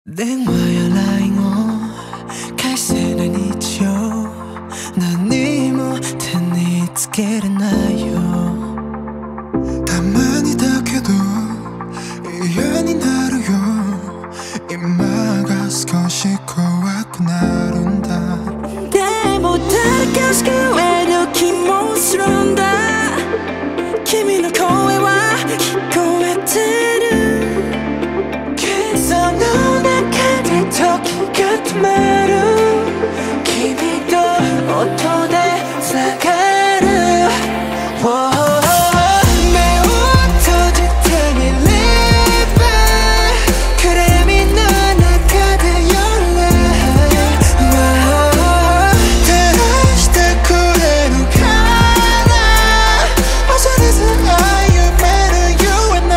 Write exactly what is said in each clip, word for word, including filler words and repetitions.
電話や ライン を返せない日常、何も手につけれないよ。 たまにだけど嫌になるよ。今が少し怖くなるんだ。 でも誰か救える気もするんだ。君の声は聞こえてる。その中で時が止まる。君と音でつながる、oh、目を閉じてみれば暗闇の中で夜、oh、照らしてくれるから忘れず歩める You and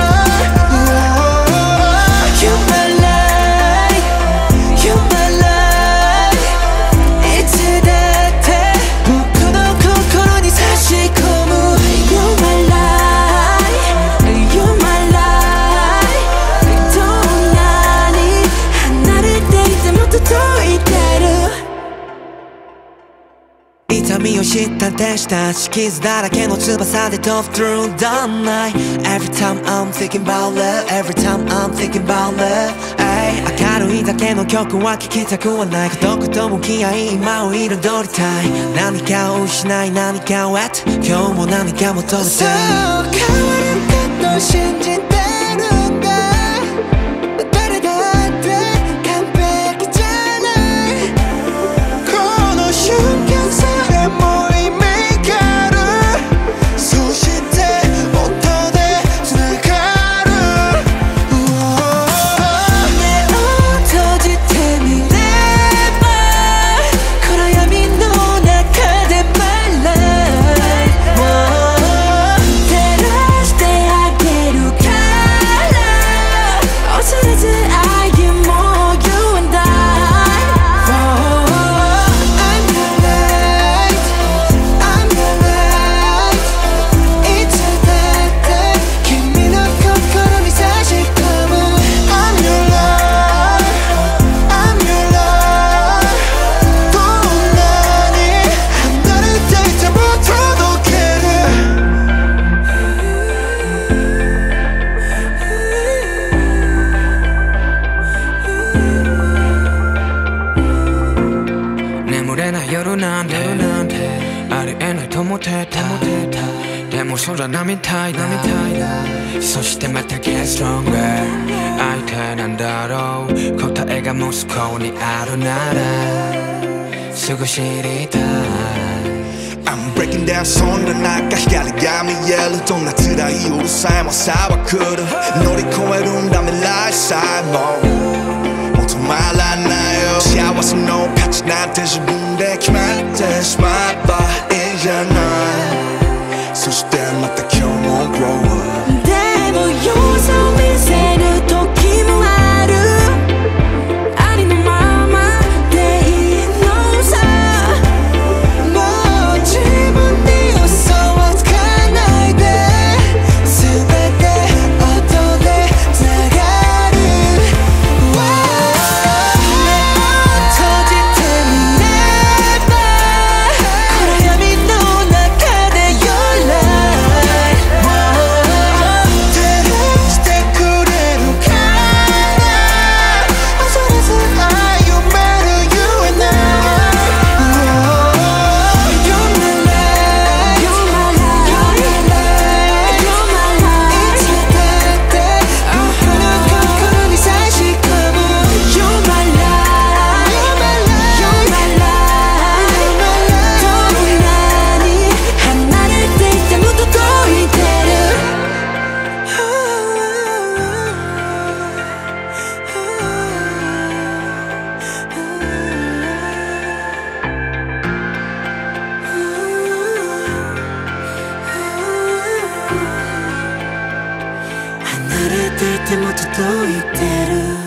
I、oh、You my life You my life、 いつだって僕の心に差し込む You my life You my life、 どんなに離れていても届いてる。痛みを知った天使たち、傷だらけの翼で飛ぶ Through the night。 Every time I'm thinking about love Every time I'm thinking about love、ay、 明るいだけの曲は聴きたくはない。孤独と向き合い今を彩りたい。何かを失い何かを得て今日も何か求めて、そう変わることを信じてるんだ。誰だって完璧じゃない。 この瞬間さえも意味がある。そして音でつながる、oh、 目を閉じてみれば暗闇の中で My life、oh、照らしてあげるから恐れず歩もう You and I、oh、I'm your light I'm your light、 いつだって君の心に差し込む I'm your life I'm your life、 どんなに離れていても届ける。 眠れない夜なんてありえないと思ってた。でもそうじゃないみたいだ。そしてまた Get stronger、 相手なんだろう。答えがモスコにあるならすぐ知りたい。 I'm breaking down そんな中光が見える。どんな辛い夜さえも朝は来る。乗り越えるんだ未来さえももう止まらないよ。幸せの価値なんて自分で決まってしまえばいいじゃない。そしてまた今日も grow up。 でも様子を見せる時もある。ありのままでいいのさ。もう自分に嘘はつかないで。全て音でつながる、oh、目を閉じてみれば暗闇の中で Your life、 照らしてくれるから恐れず歩める You and I、oh、You're my life You're my life You're my life、 いつだって僕の心に差し込む You're my life You're my life、 どんなに離れていても届いてる、離れていても届いてる。